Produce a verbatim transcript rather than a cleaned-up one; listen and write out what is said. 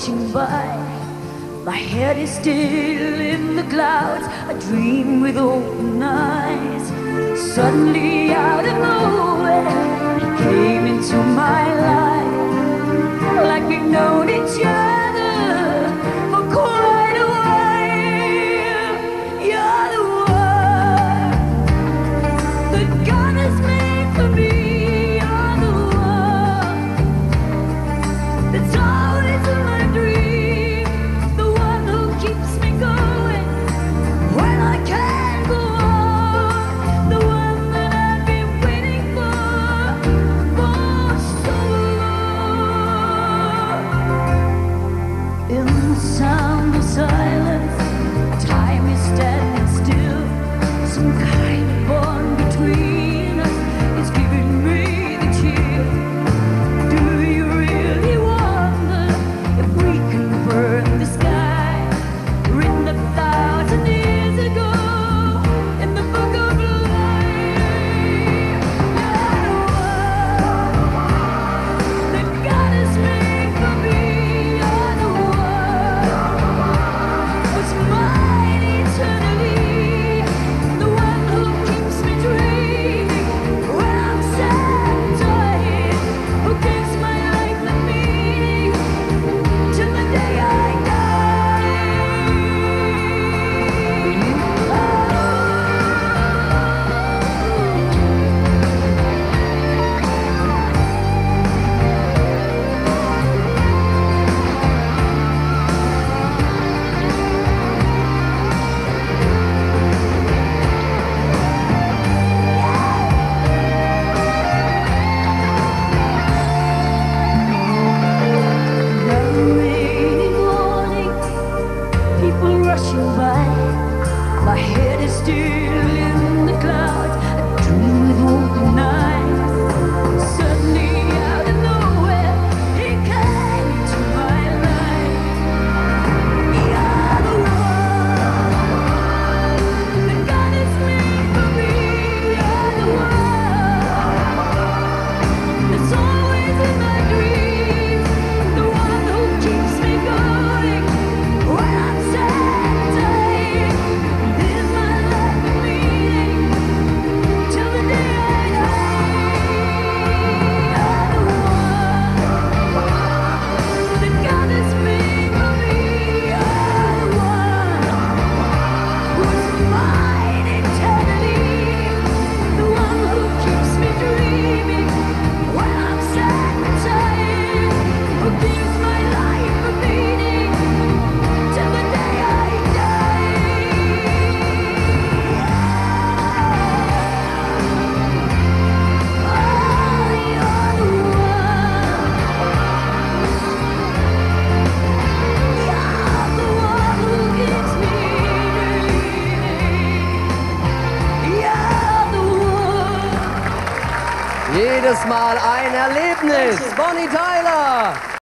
rushing by. My head is still in the clouds. I dream with open eyes. Suddenly out of nowhere, he came into my life, like we've known each other for quite a while. You're the one that God has made for me. You're the one that's always in my dream, the one who keeps me going when I can't go on, the one that I've been waiting for for so long. In the sound of silence, time is standing still. Some kind of bond between us is giving me the chill. Do you really wonder if we can burn the sky, written a thousand years ago in the book of life? You're the one that God has made for me. You're the one who's mine eternally, the one who keeps me dreaming when I'm sad and tired, who gives my life the meaning till the day I rainy morning, people rushing by. My head is still in the clouds. I dream with open eyes. Suddenly out of nowhere, he came into my life. You're the one that God has made for me. You're the one that's always in my dreams, the one who keeps me going when I'm sad and tired. This my life a meaning till the day I die. You're the one that God has made for me. You're the one who's mine eternally, the one who keeps me dreaming when I'm sad and tired, who gives my life a meaning till the day I die. Oh, you're the one. You're the one who keeps me dreaming. You're the one. Jedes Mal ein Erlebnis. Bonnie Tyler.